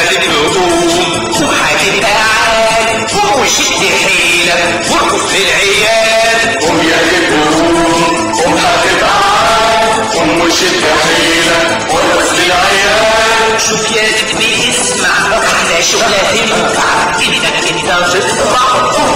تقوم وحاجة تعال وشد حيلك واركض للعيال. قوم يا تقوم قوم حاجة تعال قوم وشد حيلك واركض للعيال. شوف يا زكبي اسمع أحلى شغلة تنفع إنك أنت تطلع